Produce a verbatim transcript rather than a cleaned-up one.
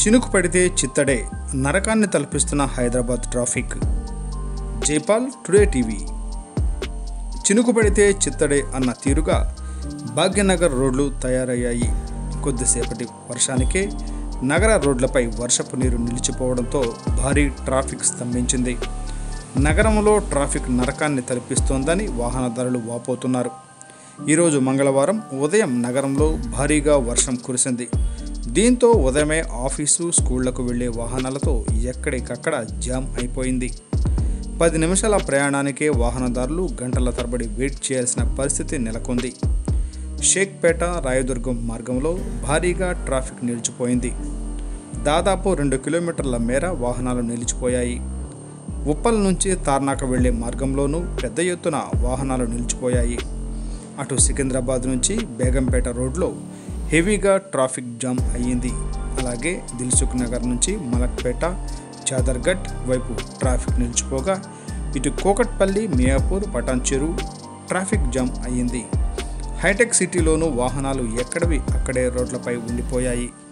చినుకు పడితే చిత్తడే నరకాన్ని తలపిస్తున్న Hyderabad traffic. Jaipal today TV. చినుకు పడితే చిత్తడే అన్న తీరుగా భాగ్యనగర్ రోడ్లు తయారయ్యాయి. కొద్దిసేపటి వర్షానికే నగర రోడ్లపై వర్షపు నీరు నిలిచిపోవడంతో భారీ ట్రాఫిక్ స్తంభించింది. నగరంలో ట్రాఫిక్ నరకాన్ని తలపిస్తోందని వాహనదారులు వాపోతున్నారు. ఈరోజు మంగళవారం ఉదయం నగరంలో భారీగా వర్షం కురిసింది. దీంతో ఉదయమే ఆఫీసు, స్కూళ్లకు వెళ్లే వాహనాలతో ఎక్కడికక్కడ జామ్ అయిపోయింది. పది నిమిషాల ప్రయాణానికే వాహనదారులు గంటల తరబడి వెయిట్ చేయాల్సిన పరిస్థితి నెలకొంది. షేక్పేట, రాయదుర్గం మార్గంలో భారీగా ట్రాఫిక్ నిలిచిపోయింది. దాదాపు రెండు కిలోమీటర్ల మేర వాహనాలు నిలిచిపోయాయి. ఉప్పల్ నుంచి తార్నాక వెళ్లే మార్గంలోనూ పెద్ద ఎత్తున వాహనాలు నిలిచిపోయాయి. అటు సికింద్రాబాద్ నుంచి బేగంపేట రోడ్లో హెవీగా ట్రాఫిక్ జామ్ అయ్యింది. అలాగే దిల్సుఖ్ నగర్ నుంచి మలక్పేట, చాదర్ఘట్ వైపు ట్రాఫిక్ నిలిచిపోగా ఇటు కోకట్పల్లి, మియాపూర్, పటాన్చెరు ట్రాఫిక్ జామ్ అయ్యింది. హైటెక్ సిటీలోనూ వాహనాలు ఎక్కడివి అక్కడే రోడ్లపై ఉండిపోయాయి.